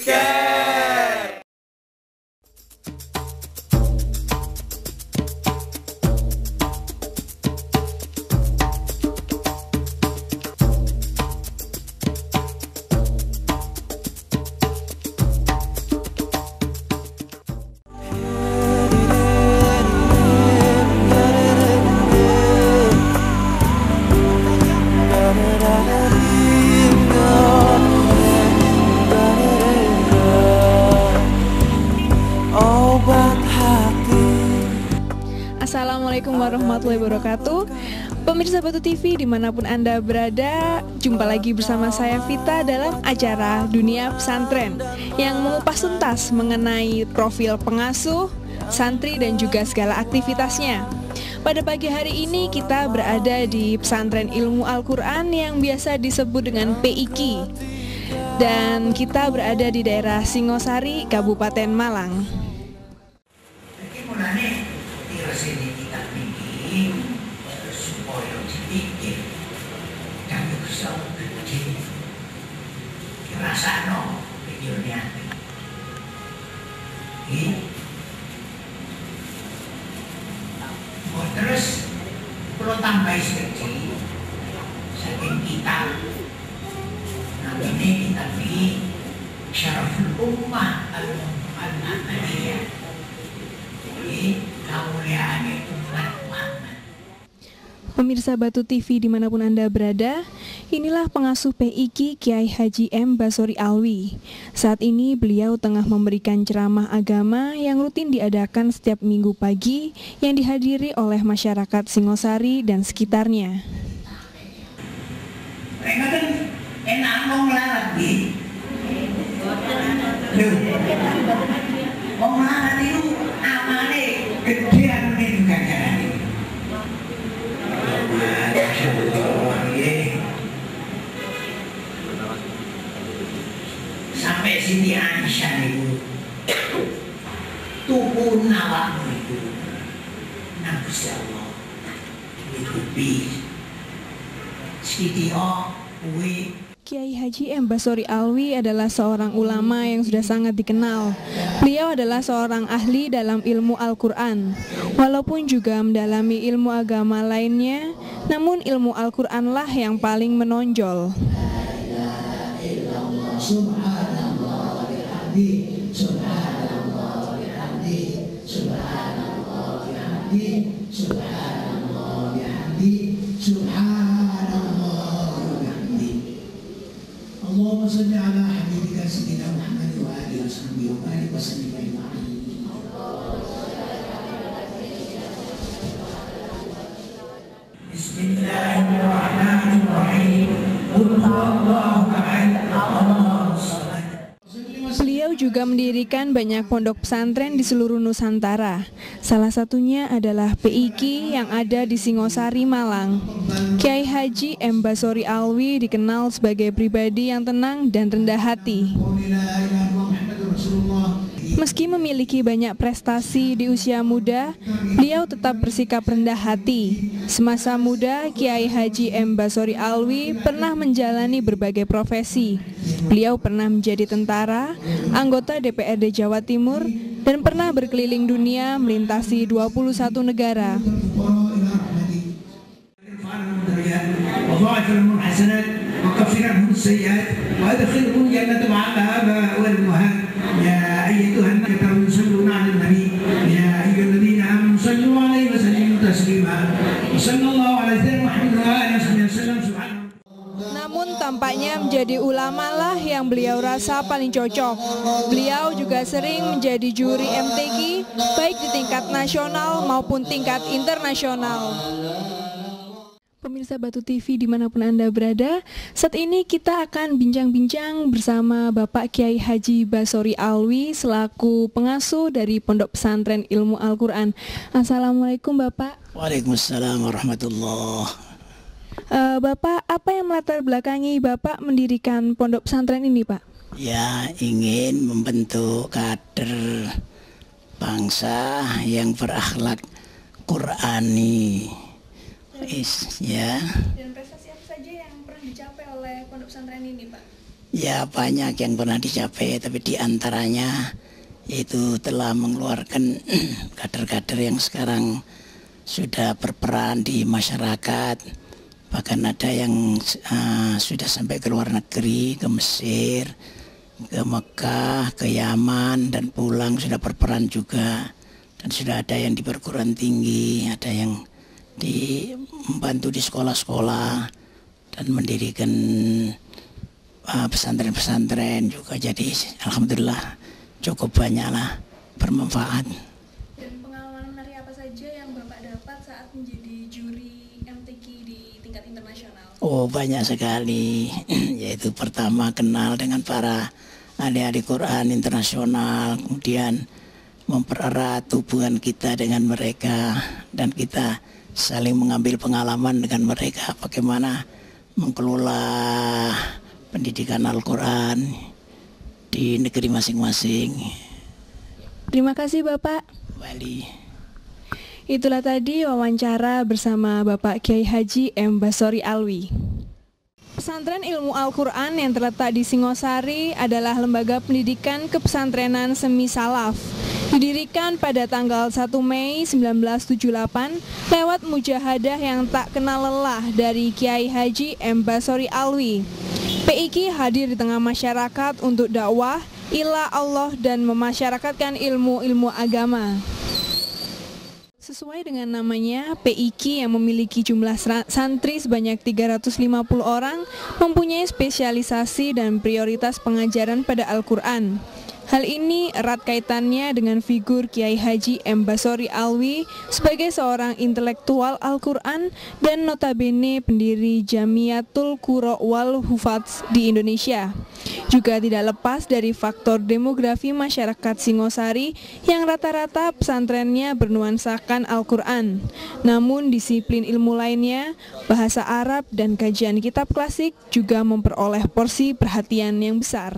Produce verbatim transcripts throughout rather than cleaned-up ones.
Tiket. Assalamualaikum warahmatullahi wabarakatuh. Pemirsa Batu T V dimanapun Anda berada, jumpa lagi bersama saya Vita dalam acara Dunia Pesantren yang mengupas tuntas mengenai profil pengasuh, santri dan juga segala aktivitasnya. Pada pagi hari ini kita berada di Pesantren Ilmu Al-Quran yang biasa disebut dengan P I K I, dan kita berada di daerah Singosari, Kabupaten Malang. Sini kita bikin supaya dipikir dan bisa gede rasa no videonya ini oh, terus perlu tambah sedikit saking kita namanya kita bikin syaraful ummah al-Muhammadiyah ini kemuliaan umat Muhammad. Pemirsa Batu T V dimanapun Anda berada, inilah pengasuh P I K I Kiai Haji M. Basori Alwi. Saat ini beliau tengah memberikan ceramah agama yang rutin diadakan setiap minggu pagi yang dihadiri oleh masyarakat Singosari dan sekitarnya. Mereka kan enak ngomong larat gitu. Ngomong larat itu amane gedean ini ganjaran ini. Masya Allah, ya. Sampai Siti Aisyah itu tubuh nawakmu itu nafsu Allah itu bis Siti O we. Kiai Haji M. Basori Alwi adalah seorang ulama yang sudah sangat dikenal. Beliau adalah seorang ahli dalam ilmu Al-Quran. Walaupun juga mendalami ilmu agama lainnya, namun ilmu Al-Quranlah yang paling menonjol. Subhanallah bihamdi, subhanallah bihamdi, subhanallah bihamdi, subhanallah bihamdi, subhanallah bihamdi. Allahumma salli ala habibika sayyidina Muhammad wa alihi wa sahbihi wa barik wa sallim ajma'in. Bismillahirrahmanirrahim. Qul huwallahu ahad, Allahus samad. Beliau juga mendirikan banyak pondok pesantren di seluruh Nusantara. Salah satunya adalah P I K I yang ada di Singosari, Malang. Kiai Haji M. Basori Alwi dikenal sebagai pribadi yang tenang dan rendah hati. Meski memiliki banyak prestasi di usia muda, beliau tetap bersikap rendah hati. Semasa muda, Kiai Haji M. Basori Alwi pernah menjalani berbagai profesi. Beliau pernah menjadi tentara, anggota D P R D Jawa Timur, dan pernah berkeliling dunia melintasi dua puluh satu negara. يا أيها الكفرون يصلون على النبي يا أيها الذين آمنوا صلوا عليه وسلموا تسليما وصلى الله على سيدنا محمد وآله وسلم سبحانه. Namun tampaknya menjadi ulama lah yang beliau rasa paling cocok. Beliau juga sering menjadi juri M T Q baik di tingkat nasional maupun tingkat internasional. Pemirsa Batu T V dimanapun Anda berada, saat ini kita akan bincang-bincang bersama Bapak Kiai Haji Basori Alwi selaku pengasuh dari Pondok Pesantren Ilmu Al-Quran. Assalamualaikum Bapak. Waalaikumsalam warahmatullahi. Uh, Bapak, apa yang melatar belakangi Bapak mendirikan pondok pesantren ini, Pak? Ya, ingin membentuk kader bangsa yang berakhlak Qurani. Is, ya. Dan prestasi apa saja yang pernah dicapai oleh pondok pesantren ini, Pak? Ya banyak yang pernah dicapai, tapi diantaranya itu telah mengeluarkan kader-kader yang sekarang sudah berperan di masyarakat. Bahkan ada yang uh, sudah sampai ke luar negeri, ke Mesir, ke Mekah, ke Yaman, dan pulang sudah berperan juga. Dan sudah ada yang di perguruan tinggi, ada yang di membantu di sekolah-sekolah dan mendirikan uh, pesantren-pesantren juga. Jadi alhamdulillah cukup banyaklah bermanfaat. Dan pengalaman menarik apa saja yang Bapak dapat saat menjadi juri M T Q di tingkat internasional? Oh banyak sekali, yaitu pertama kenal dengan para ahli-ahli Quran internasional, kemudian mempererat hubungan kita dengan mereka, dan kita saling mengambil pengalaman dengan mereka bagaimana mengelola pendidikan Al-Quran di negeri masing-masing. Terima kasih Bapak. Wali. Itulah tadi wawancara bersama Bapak Kiai Haji M. Basori Alwi. Pesantren Ilmu Al-Quran yang terletak di Singosari adalah lembaga pendidikan kepesantrenan semi salaf. Didirikan pada tanggal satu Mei seribu sembilan ratus tujuh puluh delapan lewat mujahadah yang tak kenal lelah dari Kiai Haji M. Basori Alwi. P I Q hadir di tengah masyarakat untuk dakwah, ilah Allah dan memasyarakatkan ilmu-ilmu agama. Sesuai dengan namanya, P I Q yang memiliki jumlah santri sebanyak tiga ratus lima puluh orang mempunyai spesialisasi dan prioritas pengajaran pada Al-Quran. Hal ini erat kaitannya dengan figur Kiai Haji M. Basori Alwi sebagai seorang intelektual Al-Quran dan notabene pendiri Jamiatul Qurra wal Hufadz di Indonesia. Juga tidak lepas dari faktor demografi masyarakat Singosari yang rata-rata pesantrennya bernuansakan Al-Quran. Namun disiplin ilmu lainnya, bahasa Arab dan kajian kitab klasik juga memperoleh porsi perhatian yang besar.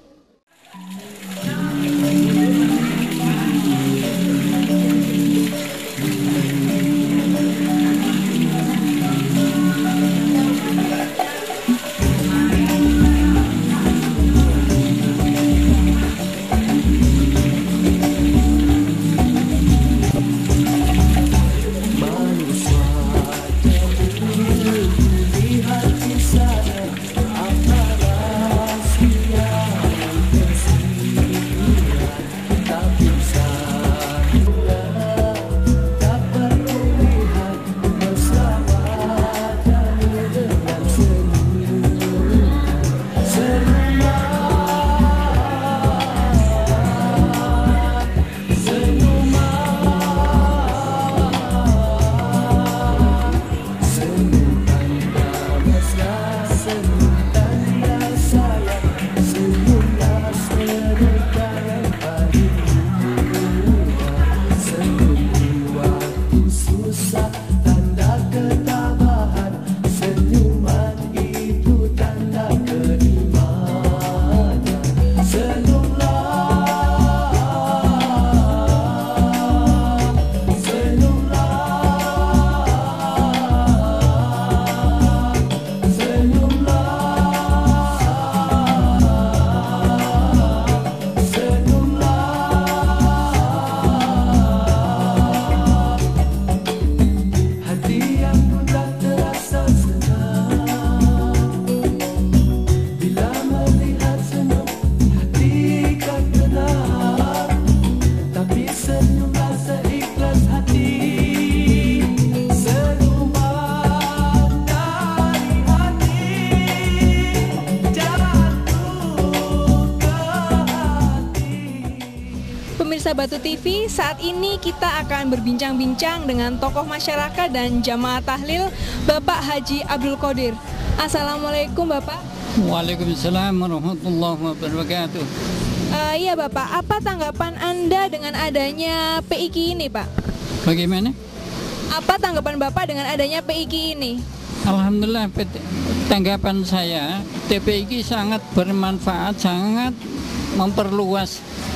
Pemirsa Batu T V, saat ini kita akan berbincang-bincang dengan tokoh masyarakat dan jamaah tahlil, Bapak Haji Abdul Qadir. Assalamualaikum Bapak. Waalaikumsalam warahmatullahi wabarakatuh. Uh, iya Bapak, apa tanggapan Anda dengan adanya P I Q ini Pak? Bagaimana? Apa tanggapan Bapak dengan adanya P I Q ini? Alhamdulillah, tanggapan saya T P I Q sangat bermanfaat, sangat memperluas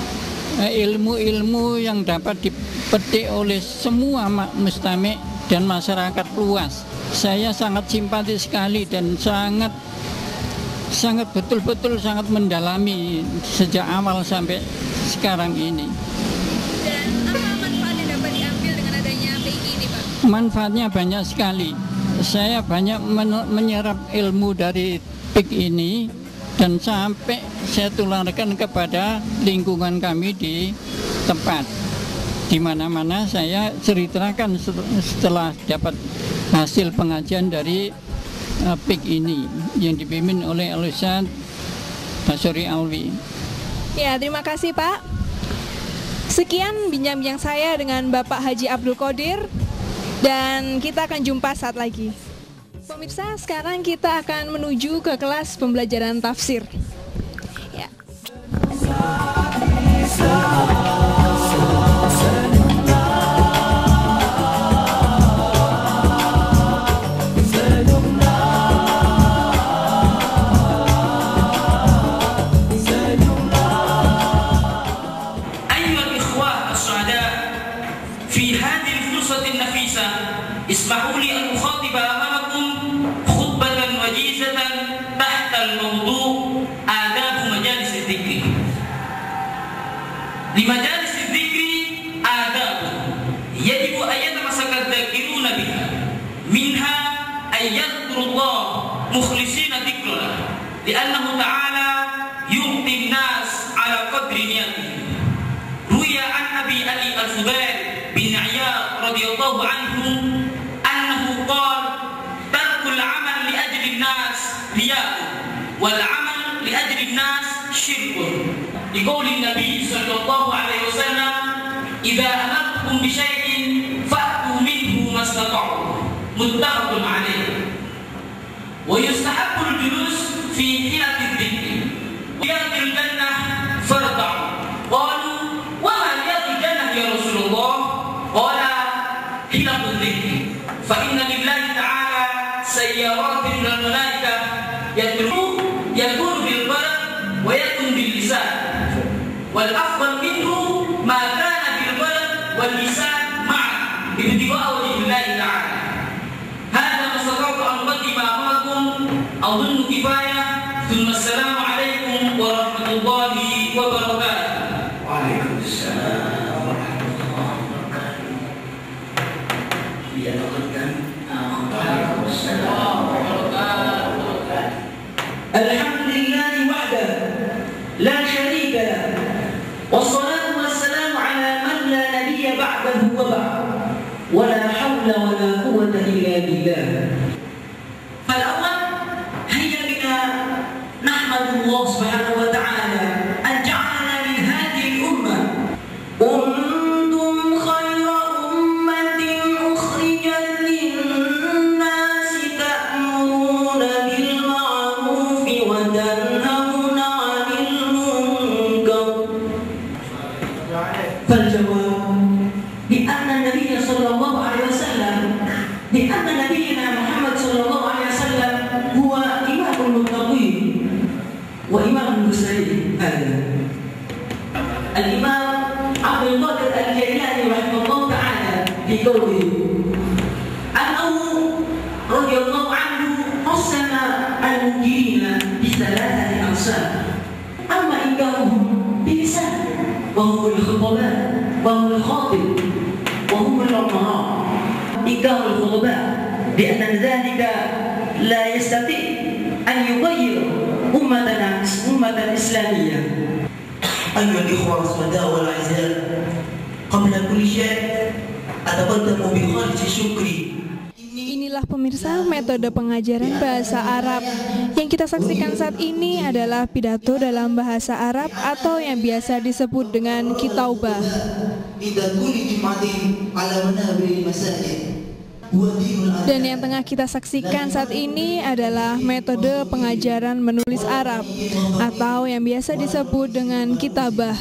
ilmu-ilmu yang dapat dipetik oleh semua mustami' dan masyarakat luas. Saya sangat simpati sekali dan sangat sangat betul-betul sangat mendalami sejak awal sampai sekarang ini. Dan apa manfaat yang dapat diambil dengan adanya P I G ini, Pak? Manfaatnya banyak sekali. Saya banyak men- menyerap ilmu dari P I G ini dan sampai saya tularkan kepada lingkungan kami di tempat. Di mana-mana saya ceritakan setelah dapat hasil pengajian dari uh, P I G ini yang dipimpin oleh Al-Ustaz Basori Alwi. Ya, terima kasih Pak. Sekian bincang-bincang saya dengan Bapak Haji Abdul Qadir, dan kita akan jumpa saat lagi. Pemirsa, sekarang kita akan menuju ke kelas pembelajaran tafsir. Ya. اسمحوا لي أن أخاطب أمامكم خطبة وجيزة تحت الموضوع آداب مجالس الذكر. لمجالس الذكر آداب يجب أن يتمسك الذاكرون بها، منها أن يذكروا الله مخلصين ذكره لأنه تعالى يعطي الناس على قدر نيتهم. روي عن أبي علي الفضيل بن عياض رضي الله عنه قال: ترك العمل لأجل الناس رياء، والعمل لأجل الناس شرك. لقول النبي صلى الله عليه وسلم: إذا أمرتكم بشيء فأتوا منه ما استطعتم. متفق عليه. ويستحب الجلوس في حلة الذكر. رياض الجنة فارتعوا. قالوا: وما رياض الجنة يا رسول الله؟ قال: حلة الذكر. فإن لله تعالى سيارات من الملائكة يتلون يكون بالقلم ويكون باللسان، والأفضل منه ما كان بالقلم واللسان معا ابتغاء وجه الله تعالى. هذا ما استطعت أن أقدم أمامكم، أظن كفاية. ثم السلام عليكم ورحمة الله وبركاته. وعليكم السلام ورحمة الله وبركاته. الحمد لله وحده لا شريك له، والصلاة والسلام على من لا نبي بعده وبعد، ولا حول ولا قوة إلا بالله. فالأول هيا بنا نحمد الله سبحانه وتعالى أن جعلنا من هذه الأمة كنتم خير أمة أخرجت للناس تأمرون بالمعروف وتنهون عن المنكر. فالجواب بأن النبي صلى الله عليه وسلم بأن نبينا محمد صلى الله عليه وسلم هو إمام المتقين وإمام المرسلين. هذا الإمام عبد القادر الجيلاني رحمه الله تعالى في قوله أنه رضي الله عنه قسم المنكرين بثلاثة أقسام: أما إنكارهم بلسان وهم الخطباء وهم الخاطب وهم العمراء. إنكار الخطباء بأن ذلك لا يستطيع أن يغير أمتنا أمة إسلامية. أيها الإخوة الأسوداء والأعزاء، قبل كل شيء أتقدم بخالص شكري. Inilah pemirsa metode pengajaran bahasa Arab. Yang kita saksikan saat ini adalah pidato dalam bahasa Arab atau yang biasa disebut dengan kitaubah. Dan yang tengah kita saksikan saat ini adalah metode pengajaran menulis Arab atau yang biasa disebut dengan kitabah.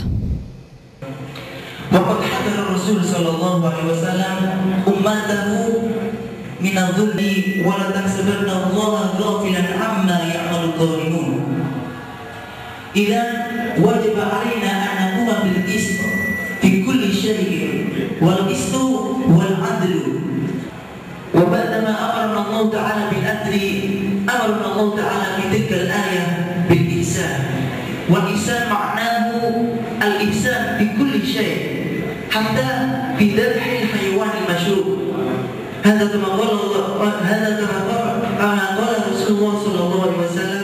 وقد حذر الرسول صلى الله عليه وسلم أمته من الظلم ولا تحسبن الله غافلا عما يعمل الظالمون. إذا وجب علينا أن نقوم بالقسط في كل شيء، والقسط هو العدل. وبعدما أمرنا الله تعالى بالعدل أمرنا الله تعالى في تلك الآية بالإحسان، والإحسان معناه الإحسان في كل شيء حتى في ذبح الحيوان المشروب. هذا كما قال الله، هذا كما قال رسول الله صلى الله عليه وسلم.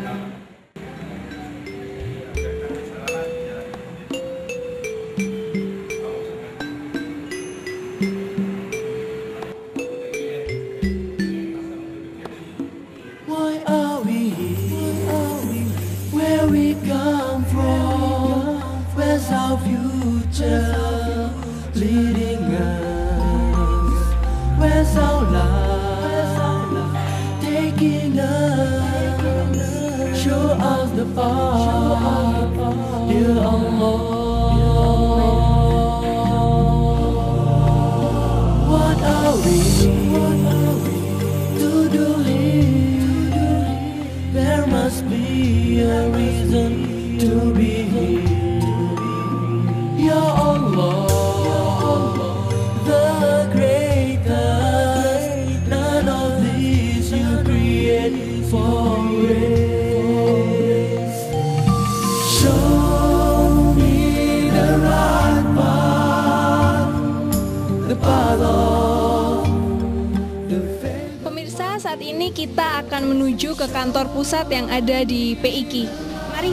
Pemirsa, saat ini kita akan menuju ke kantor pusat yang ada di P I K I. Mari.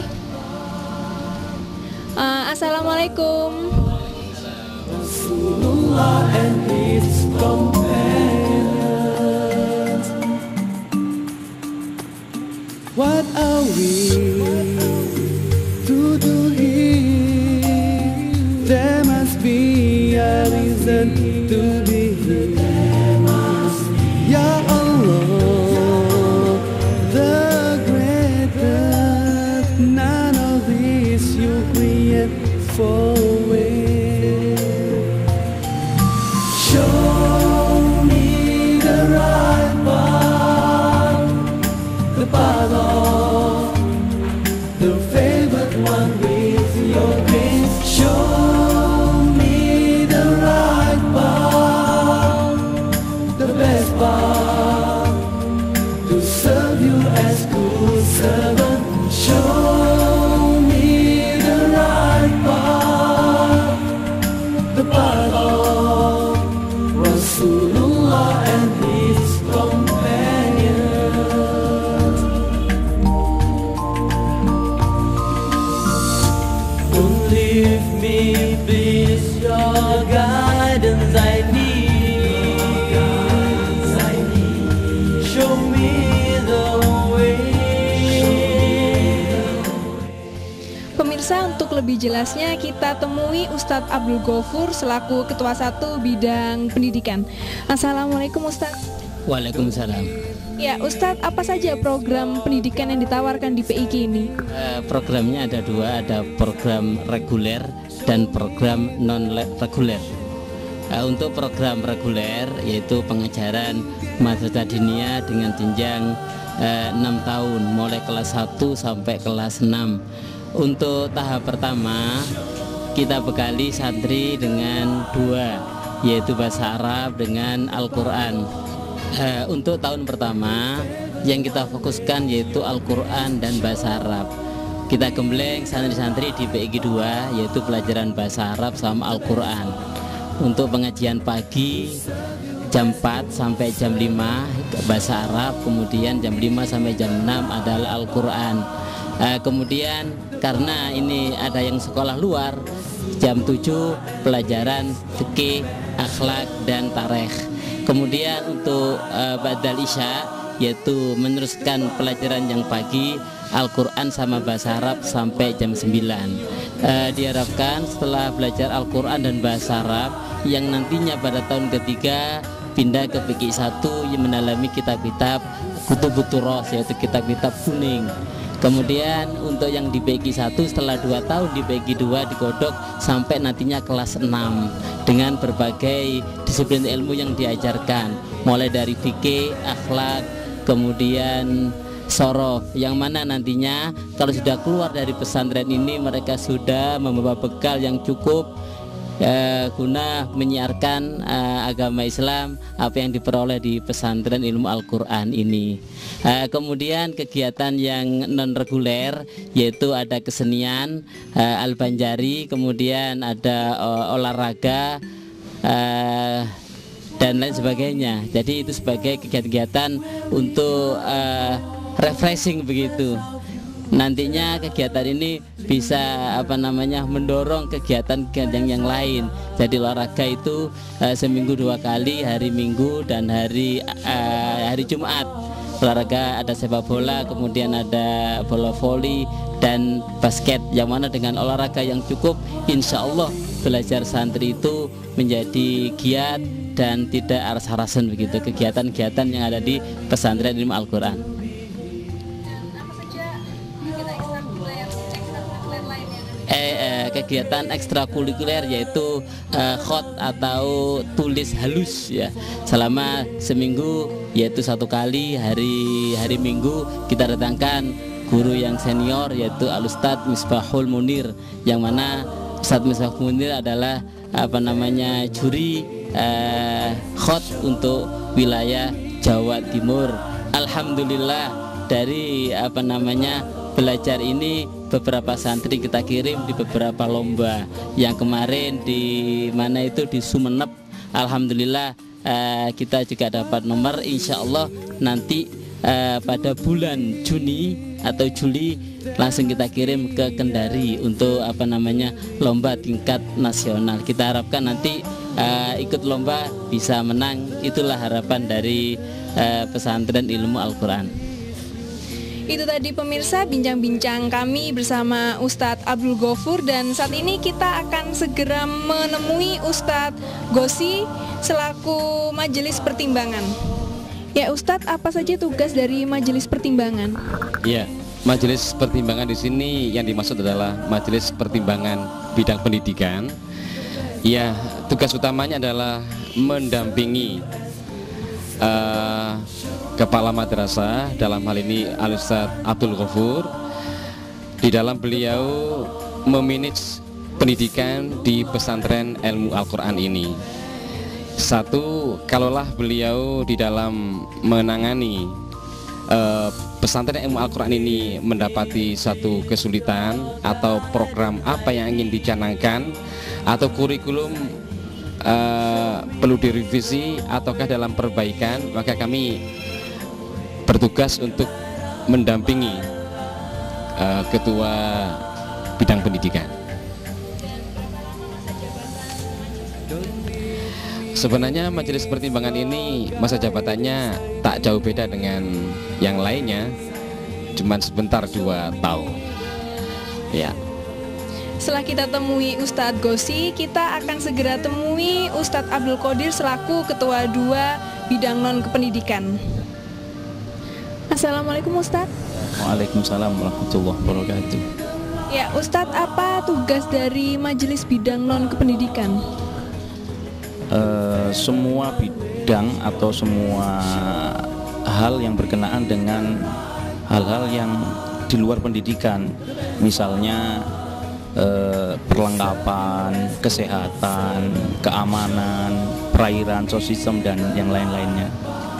Uh, Assalamualaikum. Rasulullah and his companions. What are we to do here? There must be a reason to be here. Ya Allah, the greatest, none of this you create for me. Show me the right path, the path of the favored one with your grace. Show me the right path, the best path, to serve you as good servant. Show me the right path, the path of Rasulullah and his companions. Don't leave me, please, your guidance I need. Show me the way. Pemirsa, untuk lebih jelasnya kita temui Ustadz Abdul Ghafur selaku Ketua satu Bidang Pendidikan. Assalamualaikum Ustadz. Waalaikumsalam. Ya Ustadz, apa saja program pendidikan yang ditawarkan di P I K I ini? Uh, programnya ada dua, ada program reguler dan program non reguler. Uh, untuk program reguler yaitu pengajaran madrasah diniyah dengan jenjang uh, enam tahun, mulai kelas satu sampai kelas enam. Untuk tahap pertama kita bekali santri dengan dua, yaitu bahasa Arab dengan Al-Quran. Uh, untuk tahun pertama yang kita fokuskan yaitu Al-Quran dan bahasa Arab. Kita gembleng santri-santri di P I K I dua, yaitu pelajaran bahasa Arab sama Al-Quran. Untuk pengajian pagi jam empat sampai jam lima bahasa Arab, kemudian jam lima sampai jam enam adalah Al-Quran. Uh, kemudian karena ini ada yang sekolah luar, jam tujuh pelajaran fikih, akhlak dan tarikh. Kemudian untuk uh, Ba'dal Isya yaitu meneruskan pelajaran yang pagi Al-Quran sama bahasa Arab sampai jam sembilan. uh, Diharapkan setelah belajar Al-Quran dan bahasa Arab yang nantinya pada tahun ketiga pindah ke P I K I satu yang mendalami kitab-kitab Kutubut Turas, yaitu kitab-kitab kuning. Kemudian untuk yang di P I K I satu setelah dua tahun di P I K I dua digodok sampai nantinya kelas enam dengan berbagai disiplin ilmu yang diajarkan, mulai dari fikih, akhlak, kemudian sorof, yang mana nantinya kalau sudah keluar dari pesantren ini mereka sudah membawa bekal yang cukup uh, guna menyiarkan uh, agama Islam, apa yang diperoleh di pesantren ilmu Al-Quran ini. Uh, kemudian kegiatan yang non reguler yaitu ada kesenian uh, Al-Banjari, kemudian ada uh, olahraga uh, dan lain sebagainya. Jadi itu sebagai kegiatan-kegiatan untuk uh, refreshing begitu. Nantinya kegiatan ini bisa apa namanya mendorong kegiatan-kegiatan yang lain. Jadi olahraga itu uh, seminggu dua kali, hari Minggu dan hari uh, hari Jumat. Olahraga ada sepak bola, kemudian ada bola voli dan basket. Yang mana dengan olahraga yang cukup, insya Allah belajar santri itu menjadi giat dan tidak aras-arasan begitu kegiatan-kegiatan yang ada di pesantren ilmu Al-Quran. Eh, eh, kegiatan ekstrakurikuler yaitu eh, khot atau tulis halus ya selama seminggu, yaitu satu kali hari hari Minggu kita datangkan guru yang senior yaitu Al-Ustadz Misbahul Munir, yang mana Ustadz Misbahul Munir adalah apa namanya juri eh, khot untuk wilayah Jawa Timur. Alhamdulillah dari apa namanya belajar ini beberapa santri kita kirim di beberapa lomba. Yang kemarin di mana itu di Sumeneb, alhamdulillah eh, kita juga dapat nomor. Insya Allah nanti eh, pada bulan Juni atau Juli langsung kita kirim ke Kendari untuk apa namanya lomba tingkat nasional. Kita harapkan nanti eh, ikut lomba bisa menang. Itulah harapan dari eh, pesantren ilmu Al-Quran. Itu tadi pemirsa bincang-bincang kami bersama Ustadz Abdul Ghafur, dan saat ini kita akan segera menemui Ustadz Gosi selaku majelis pertimbangan. Ya Ustadz, apa saja tugas dari majelis pertimbangan? Ya, majelis pertimbangan di sini yang dimaksud adalah majelis pertimbangan bidang pendidikan. Ya, tugas utamanya adalah mendampingi uh, Kepala Madrasah, dalam hal ini Al-Ustadz Abdul Ghafur, di dalam beliau memanage pendidikan di pesantren ilmu Al-Quran ini. Satu, kalaulah beliau di dalam menangani uh, pesantren ilmu Al-Quran ini mendapati satu kesulitan atau program apa yang ingin dicanangkan atau kurikulum uh, perlu direvisi ataukah dalam perbaikan, maka kami bertugas untuk mendampingi uh, ketua bidang pendidikan. Sebenarnya majelis pertimbangan ini masa jabatannya tak jauh beda dengan yang lainnya, cuman sebentar dua tahun. Ya. Setelah kita temui Ustadz Gosi, kita akan segera temui Ustadz Abdul Qadir selaku ketua dua bidang non kependidikan. Assalamualaikum Ustadz. Waalaikumsalam warahmatullahi wabarakatuh. Ya Ustadz, apa tugas dari majelis bidang non kependidikan? Uh, semua bidang atau semua hal yang berkenaan dengan hal-hal yang di luar pendidikan, misalnya uh, perlengkapan, kesehatan, keamanan, perairan, sosistem dan yang lain-lainnya.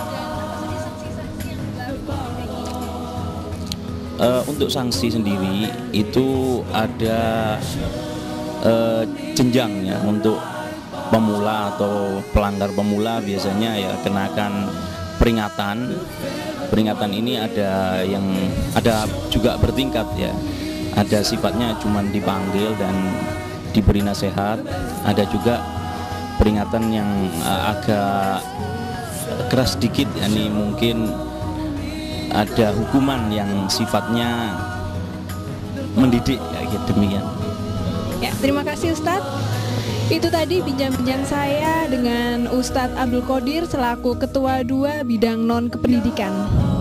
Uh, untuk sanksi sendiri itu ada uh, jenjangnya. Untuk pemula atau pelanggar pemula biasanya ya kenakan peringatan. Peringatan ini ada yang ada juga bertingkat ya. Ada sifatnya cuman dipanggil dan diberi nasihat. Ada juga peringatan yang uh, agak keras sedikit, yakni mungkin ada hukuman yang sifatnya mendidik ya, gitu, demikian. Ya, terima kasih Ustadz. Itu tadi bincang-bincang saya dengan Ustadz Abdul Qadir selaku ketua dua bidang non kependidikan.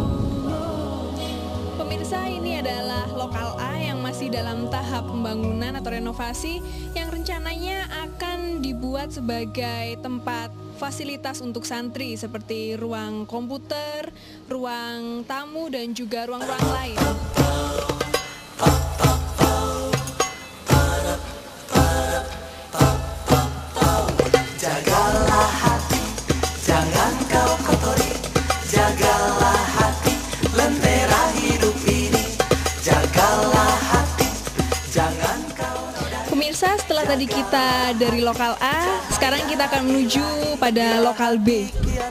Pemirsa, ini adalah Lokal A yang masih dalam tahap pembangunan atau renovasi yang rencananya akan dibuat sebagai tempat fasilitas untuk santri seperti ruang komputer, ruang tamu, dan juga ruang-ruang lain. Pemirsa, setelah tadi kita dari lokal A, sekarang kita akan menuju pada lokal B.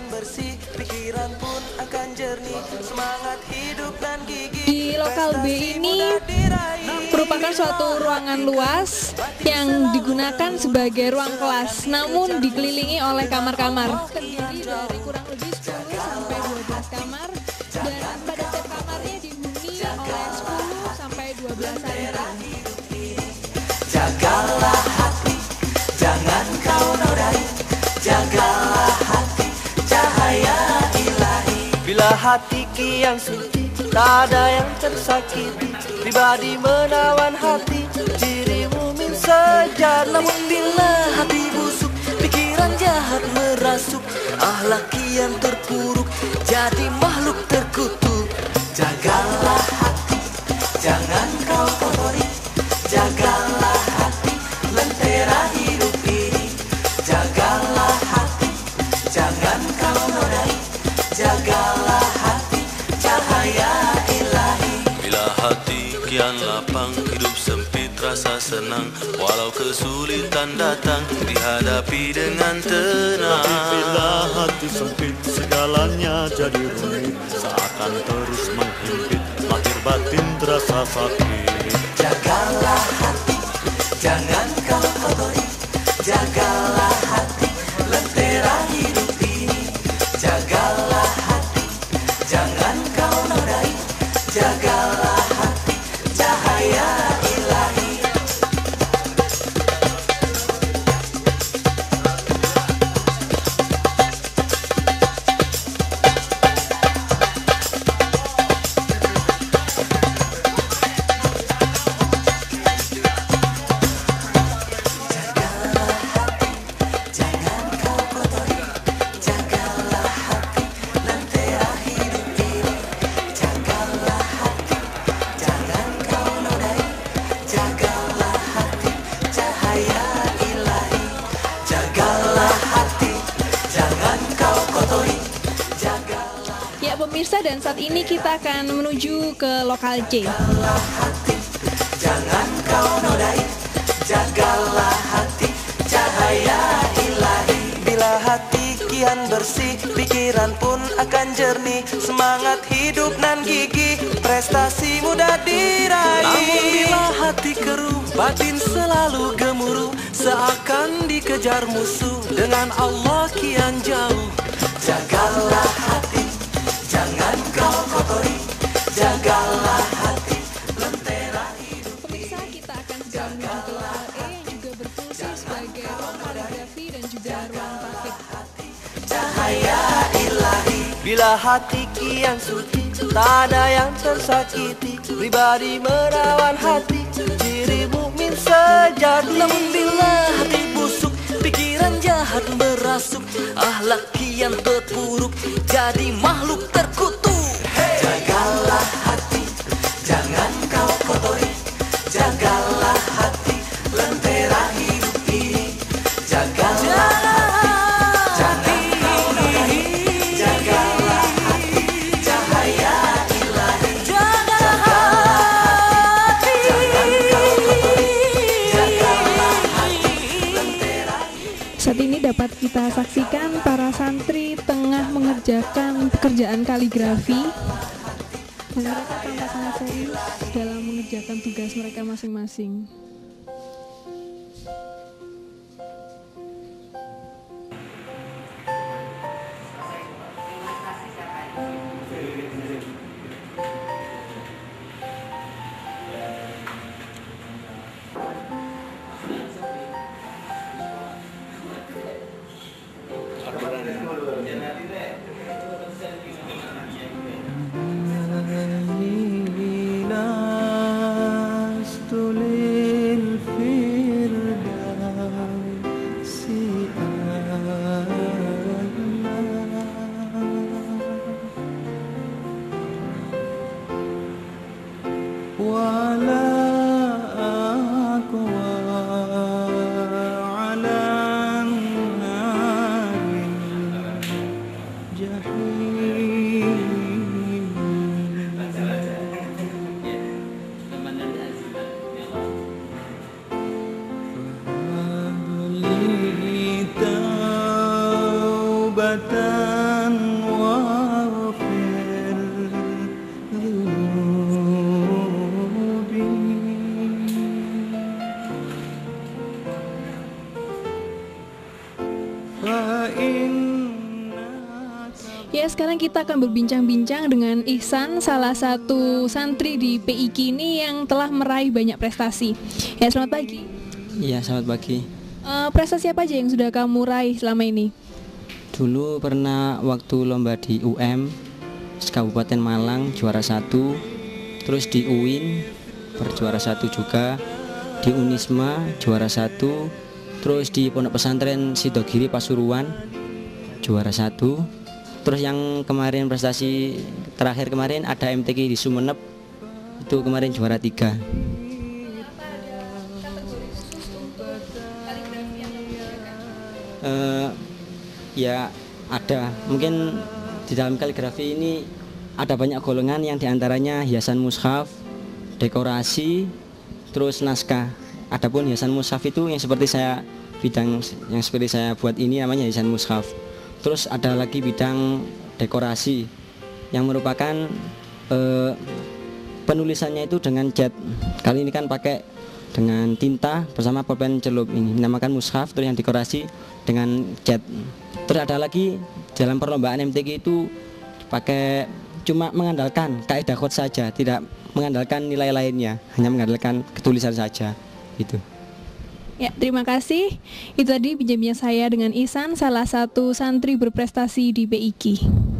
Di lokal B ini merupakan suatu ruangan luas yang digunakan sebagai ruang kelas, namun dikelilingi oleh kamar-kamar. Terdiri dari kurang lebih sepuluh sampai dua belas kamar, dan pada setiap kamarnya dihuni oleh sepuluh sampai dua belas santri. Jagalah hati, jangan kau nodai. Jagalah hati, cahaya ilahi. Bila hati kian suci, tak ada yang tersakiti. Pribadi menawan hati, diri mumin sejati. Namun bila hati busuk, pikiran jahat merasuk, akhlak kian terpuruk, jadi makhluk terkutuk. Jagalah hati, jangan kau kotori. Jagalah hati, lentera hidup ini. Jagalah hati, jangan kau nodai. Jagalah hati, cahaya ilahi. Bila hati kian lapang, hidup sempit rasa senang. Walau kesulitan datang, dihadapi dengan tenang. Tapi bila hati sempit, segalanya jadi rumit. Seakan terus menghimpit, lahir batin terasa sakit. Jagalah hati, jangan kau kotori. Jagalah hati, lentera hidup ini. Jagalah hati, jangan kau nodai. Jagalah hati, cahaya ilahi. Pemirsa, dan saat ini kita akan menuju ke lokal C. Jagalah hati, jangan kau nodai. Jagalah hati, cahaya ilahi. Bila hati kian bersih, pikiran pun akan jernih. Semangat hidup nan gigih, prestasi mudah diraih. Namun bila hati keruh, batin selalu gemuruh, seakan dikejar musuh, dengan Allah kian jauh. Jagalah hati, jangan kau kotori. Jagalah hati, lentera hidup. Pemirsa, kita akan segera menuju ke lokal E yang juga berfungsi sebagai ruang kaligrafi dan juga ruang grafik. Cahaya ilahi. Bila hati kian suci, tak ada yang tersakiti. Pribadi menawan hati, diri mukmin sejati. Namun bila hati busuk, pikiran jahat merasuk, akhlak kian terpuruk, jadi makhluk terkutuk. Jagalah hati, jangan kau kotori. Jagalah hati, lentera hidup ini. Jagalah hati, jangan kau nodai. Jagalah hati, cahaya ilahi. Jagalah hati, jangan kau kotori. Jagalah hati, lentera hidup. Saat ini dapat kita saksikan para santri tengah mengerjakan pekerjaan kaligrafi. Dan mereka tampak sangat serius dalam mengerjakan tugas mereka masing-masing. Tulis taubatan waghfir dhunubi. Fa Ya, sekarang kita akan berbincang-bincang dengan Ihsan, salah satu santri di P I K ini yang telah meraih banyak prestasi. Ya, selamat pagi. Iya, selamat pagi. Uh, prestasi apa aja yang sudah kamu raih selama ini? Dulu pernah waktu lomba di U M Kabupaten Malang juara satu, terus di U I N berjuara satu juga, di Unisma juara satu, terus di Pondok Pesantren Sidogiri Pasuruan juara satu. Terus yang kemarin prestasi terakhir kemarin ada M T Q di Sumeneb, itu kemarin juara tiga. Uh, ya ada, mungkin di dalam kaligrafi ini ada banyak golongan yang diantaranya hiasan mushaf, dekorasi, terus naskah. Adapun hiasan mushaf itu yang seperti saya bidang yang seperti saya buat ini namanya hiasan mushaf. Terus ada lagi bidang dekorasi yang merupakan eh, penulisannya itu dengan cat. Kali ini kan pakai dengan tinta bersama pulpen celup, ini dinamakan mushaf. Terus yang dekorasi dengan cat. Terus ada lagi dalam perlombaan M T Q itu pakai cuma mengandalkan kaidah khot saja, tidak mengandalkan nilai lainnya, hanya mengandalkan ketulisan saja gitu. Ya, terima kasih. Itu tadi bincang-bincang saya dengan Ihsan, salah satu santri berprestasi di P I K.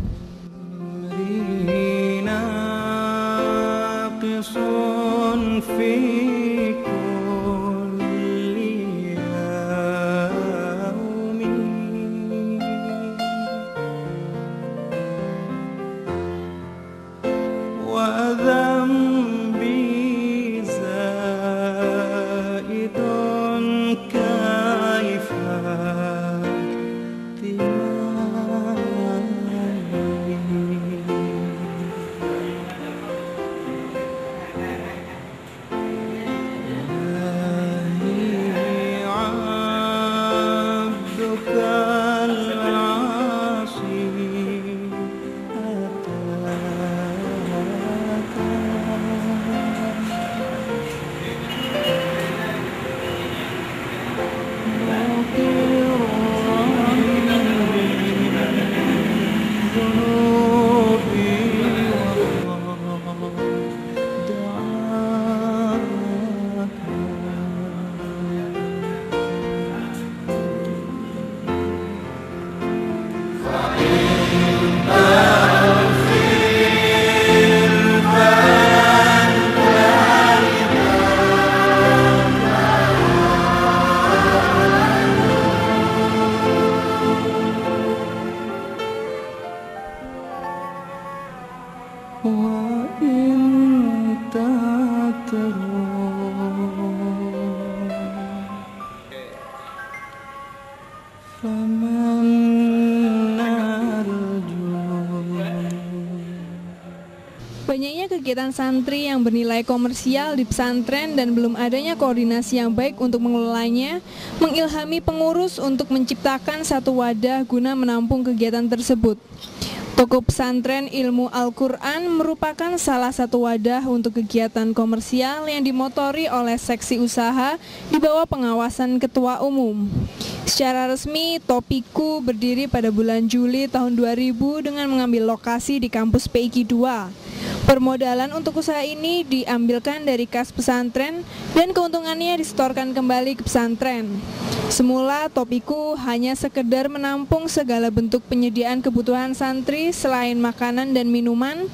Banyaknya kegiatan santri yang bernilai komersial di pesantren dan belum adanya koordinasi yang baik untuk mengelolanya mengilhami pengurus untuk menciptakan satu wadah guna menampung kegiatan tersebut. Toko pesantren Ilmu Al-Quran merupakan salah satu wadah untuk kegiatan komersial yang dimotori oleh seksi usaha di bawah pengawasan ketua umum. Secara resmi, Topiku berdiri pada bulan Juli tahun dua ribu dengan mengambil lokasi di kampus P I K dua. Permodalan untuk usaha ini diambilkan dari kas pesantren dan keuntungannya disetorkan kembali ke pesantren. Semula Topiku hanya sekedar menampung segala bentuk penyediaan kebutuhan santri selain makanan dan minuman.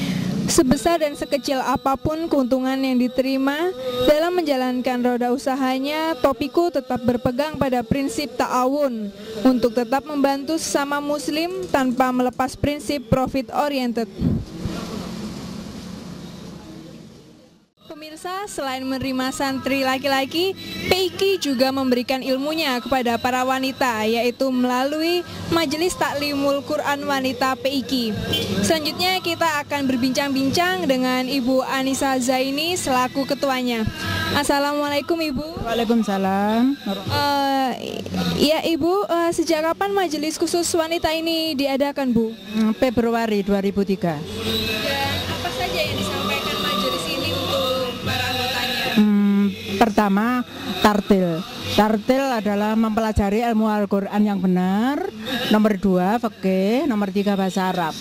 Sebesar dan sekecil apapun keuntungan yang diterima dalam menjalankan roda usahanya, Topiku tetap berpegang pada prinsip ta'awun untuk tetap membantu sesama muslim tanpa melepas prinsip profit oriented. Pemirsa, selain menerima santri laki-laki, P I K I juga memberikan ilmunya kepada para wanita, yaitu melalui Majelis Taklimul Quran Wanita P I K I. Selanjutnya kita akan berbincang-bincang dengan Ibu Anissa Zaini selaku ketuanya. Assalamualaikum Ibu. Waalaikumsalam. Uh, ya Ibu, uh, sejak kapan Majelis Khusus Wanita ini diadakan Bu? Februari dua ribu tiga. Dan apa saja yang disampaikan majelis ini untuk para anggotanya? Hmm, pertama, tartil. Tartil adalah mempelajari ilmu Al-Quran yang benar. Nomor dua, fikih. Nomor tiga, bahasa Arab.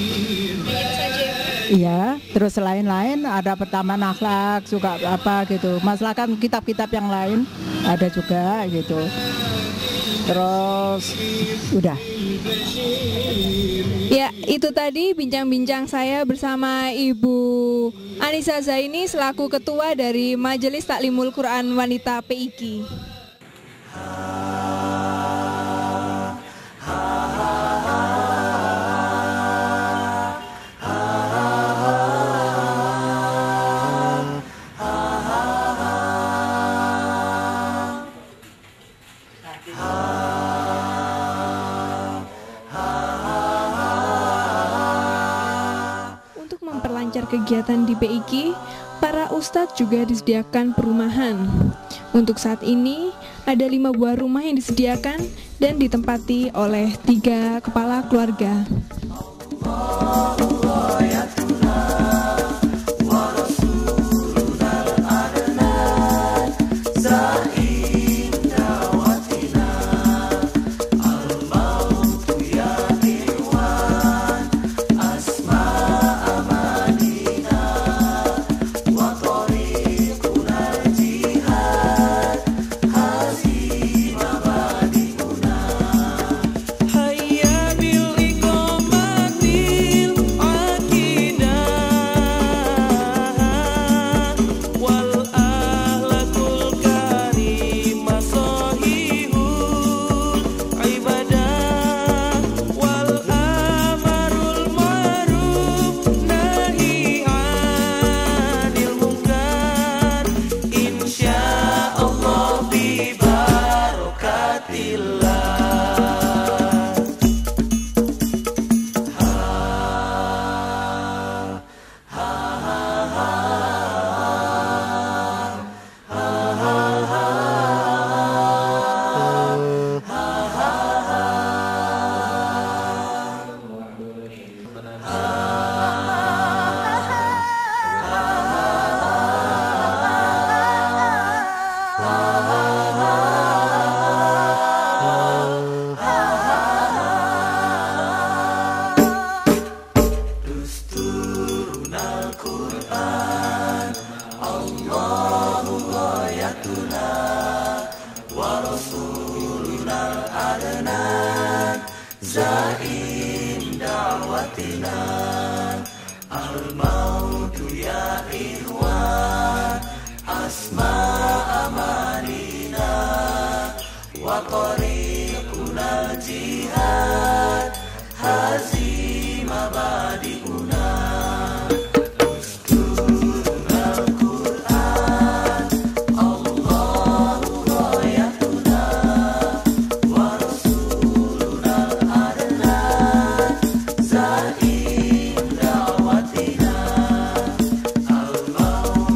Iya, terus lain-lain ada pertama akhlak, suka apa gitu. Masalah kan kitab-kitab yang lain ada juga gitu. Terus udah. Ya, itu tadi bincang-bincang saya bersama Ibu Anissa Zaini selaku ketua dari Majelis Taklimul Quran Wanita P I K I. Kegiatan di P I K I, para ustadz juga disediakan perumahan. Untuk saat ini, ada lima buah rumah yang disediakan dan ditempati oleh tiga kepala keluarga.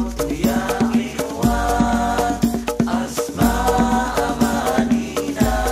Asma amanina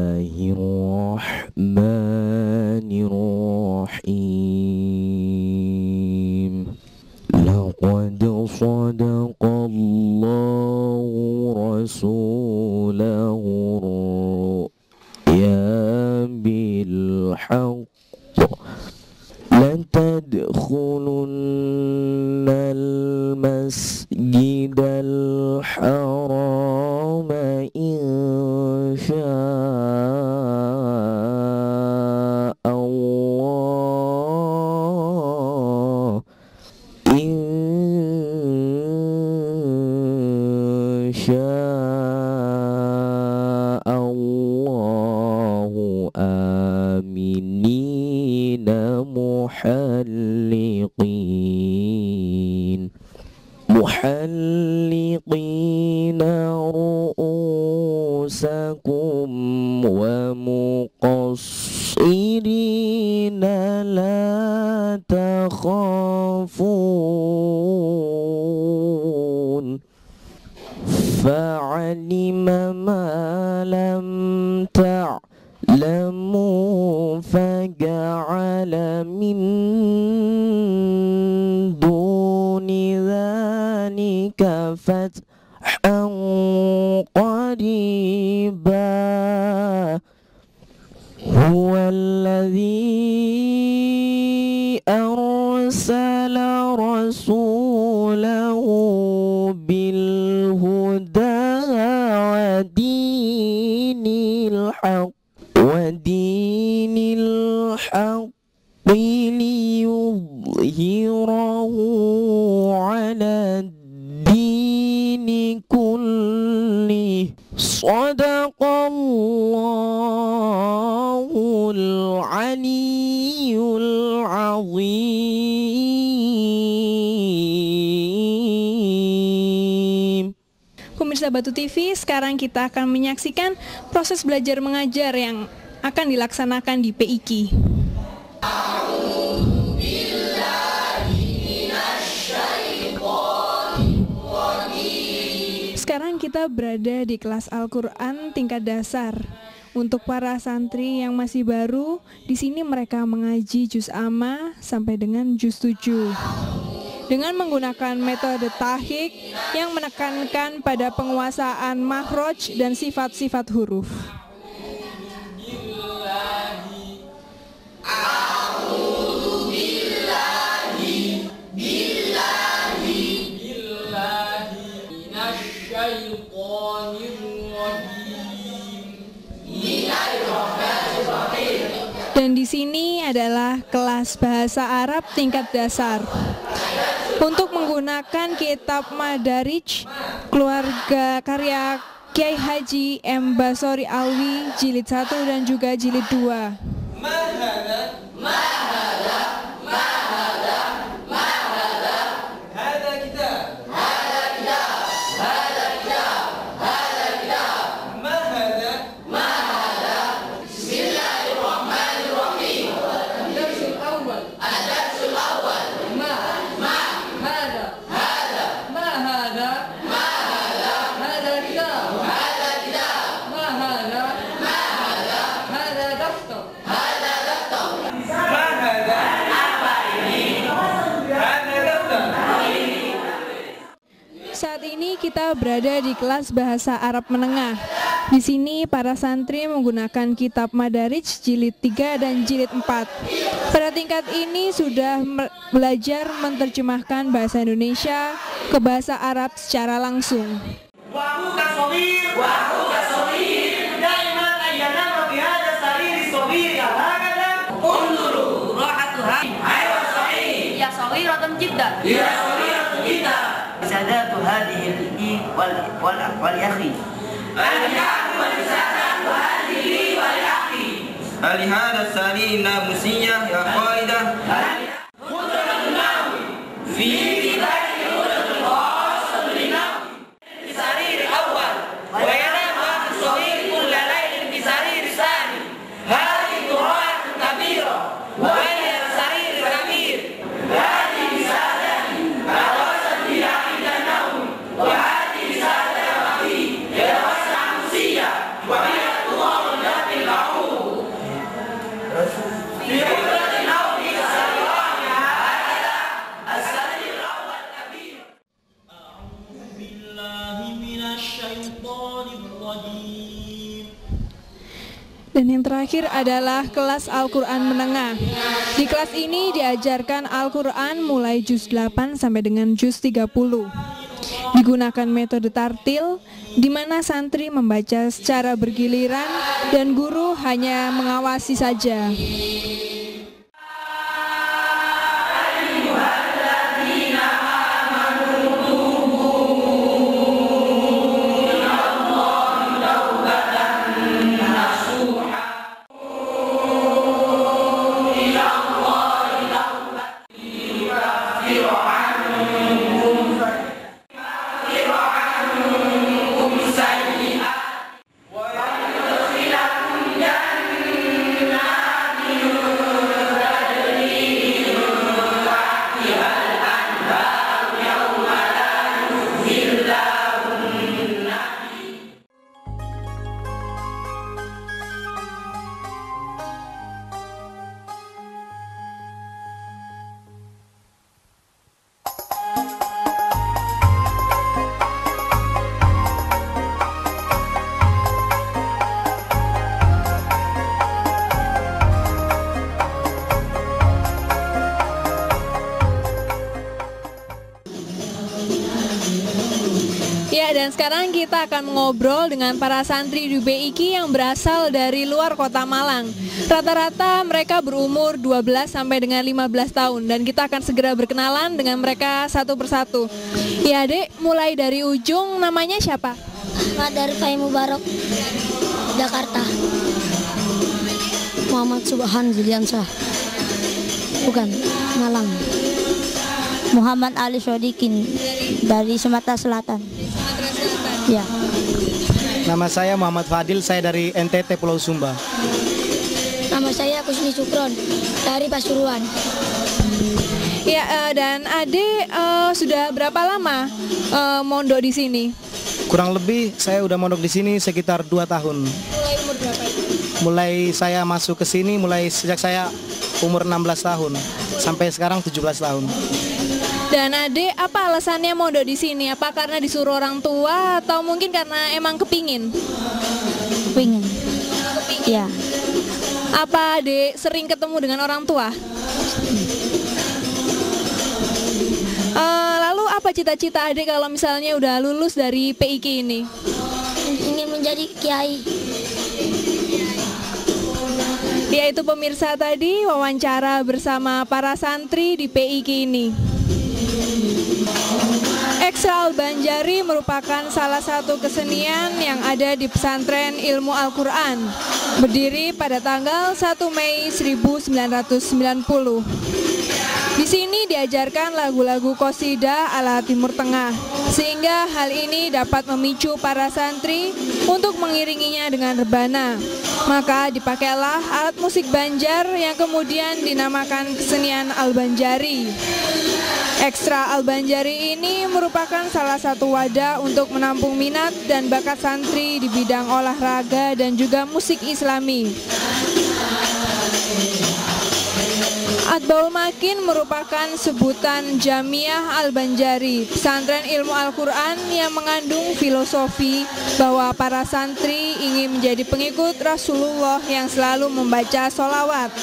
Bismillahirrahmanirrahim. Laqad sadaqallahu rasulahu ya bil haqq لتدخلن المسجد الحرام إن شاء الله إن شاء الله آمنين محلقين محلقين رؤوسكم ومقصرين لا تخافون فعلم ما لم تعلموا فجعل من دون ذلك فتحا قريبا هو الذي أرسل رسوله بالهدى ودين الحق ودين الحق ليظهره على الدين كله صدق الله العلي العظيم. Pemirsa Batu T V, sekarang kita akan menyaksikan proses belajar mengajar yang akan dilaksanakan di P I K I. Sekarang kita berada di kelas Al-Quran tingkat dasar. Untuk para santri yang masih baru, di sini mereka mengaji juz amma sampai dengan juz tujuh. Dengan menggunakan metode tahqiq yang menekankan pada penguasaan makhraj dan sifat-sifat huruf. Dan di sini adalah kelas bahasa Arab tingkat dasar. Untuk menggunakan kitab Madarij keluarga karya Kiai Haji M. Basori Alwi jilid satu dan juga jilid dua. Saat ini kita berada di kelas bahasa Arab menengah. Di sini para santri menggunakan kitab Madarij jilid tiga dan jilid empat. Pada tingkat ini sudah belajar menerjemahkan bahasa Indonesia ke bahasa Arab secara langsung. سادات هذه الإيد والأخي الحق والسادات هذه لي ولأخي هل هذا السليم ناموسية يا خالدة هدى الناوي في كتاب هدى الخاصة للناوي في سرير أول وينام أخي الصغير كل ليل في سرير ثاني هذه قراءة كبيرة وهي سرير كبير هذه مساعدة وهذه رسالة أخي يتوسع نفسية وهي تضار النافع Dan yang terakhir adalah kelas Al-Quran menengah. Di kelas ini diajarkan Al-Quran mulai juz delapan sampai dengan juz tiga puluh. Digunakan metode tartil, di mana santri membaca secara bergiliran dan guru hanya mengawasi saja. Ya, dan sekarang kita akan ngobrol dengan para santri di B I K I yang berasal dari luar kota Malang. Rata-rata mereka berumur dua belas sampai dengan lima belas tahun, dan kita akan segera berkenalan dengan mereka satu persatu. Ya, Dek, mulai dari ujung, namanya siapa? Dari Fai Mubarak, Jakarta. Muhammad Subhan Zuliansyah. Bukan, Malang. Muhammad Ali Sodikin dari Sumatera Selatan. Ya. Nama saya Muhammad Fadil, saya dari N T T Pulau Sumba. Nama saya Kusni Sukron dari Pasuruan. Ya, uh, dan Ade uh, sudah berapa lama uh, mondok di sini? Kurang lebih saya udah mondok di sini sekitar dua tahun. Mulai umur berapa itu? Mulai saya masuk ke sini mulai sejak saya umur enam belas tahun sampai sekarang tujuh belas tahun. Dan Ade, apa alasannya mondok di sini? Apa karena disuruh orang tua atau mungkin karena emang kepingin? Kepingin. Kepingin. Ya. Apa Ade sering ketemu dengan orang tua? Uh, lalu apa cita-cita Ade kalau misalnya udah lulus dari P I K I ini? Ingin menjadi kiai. Yaitu pemirsa tadi wawancara bersama para santri di P I K I ini. Ekstra Al-Banjari merupakan salah satu kesenian yang ada di pesantren Ilmu Al-Quran, berdiri pada tanggal satu Mei seribu sembilan ratus sembilan puluh. Di sini diajarkan lagu-lagu qasidah ala Timur Tengah, sehingga hal ini dapat memicu para santri untuk mengiringinya dengan rebana. Maka dipakailah alat musik Banjar yang kemudian dinamakan kesenian Al-Banjari. Ekstra Al-Banjari ini merupakan salah satu wadah untuk menampung minat dan bakat santri di bidang olahraga dan juga musik Islami. Atbaul Makin merupakan sebutan Jamiah Al-Banjari, pesantren ilmu Al-Quran yang mengandung filosofi bahwa para santri ingin menjadi pengikut Rasulullah yang selalu membaca sholawat.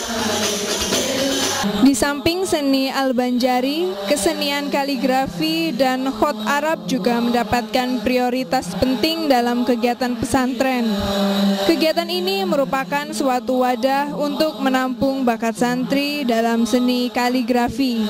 Di samping seni Al-Banjari, kesenian kaligrafi dan khot Arab juga mendapatkan prioritas penting dalam kegiatan pesantren. Kegiatan ini merupakan suatu wadah untuk menampung bakat santri dalam seni kaligrafi.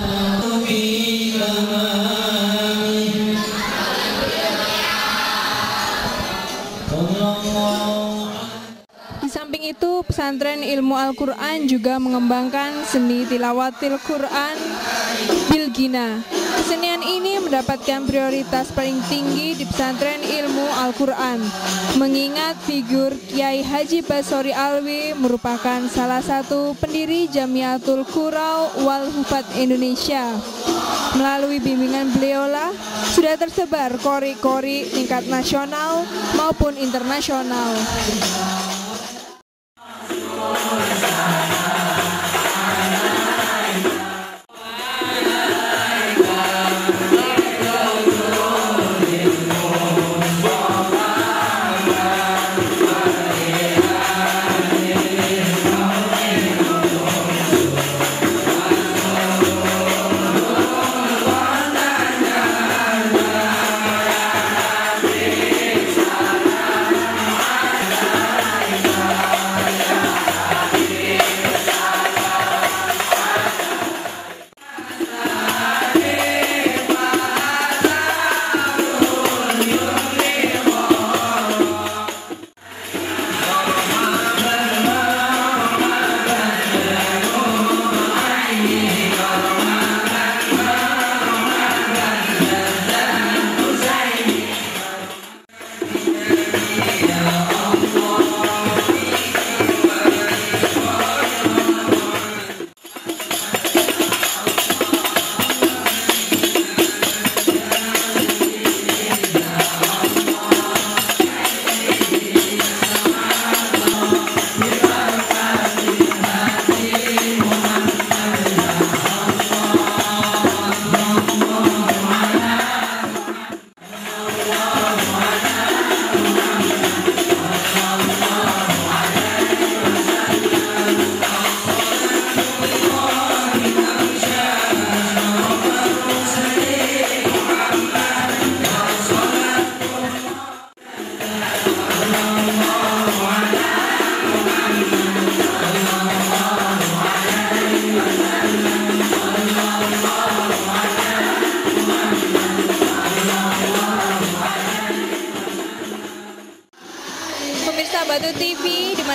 Di samping itu, pesantren ilmu Al-Quran juga mengembangkan seni tilawatil Quran bilgina. Kesenian ini mendapatkan prioritas paling tinggi di pesantren ilmu Al-Quran, mengingat figur Kiai Haji Basori Alwi merupakan salah satu pendiri Jamiatul Qurau wal Hufat Indonesia. Melalui bimbingan beliaulah sudah tersebar kori-kori tingkat nasional maupun internasional.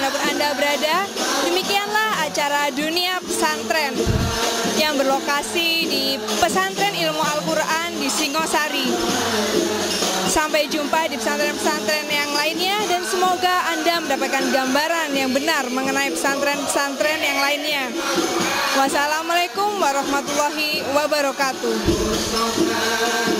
dimanapun Anda berada. Demikianlah acara Dunia Pesantren yang berlokasi di Pesantren Ilmu Al-Quran di Singosari. Sampai jumpa di pesantren-pesantren yang lainnya dan semoga Anda mendapatkan gambaran yang benar mengenai pesantren-pesantren yang lainnya. Wassalamualaikum warahmatullahi wabarakatuh.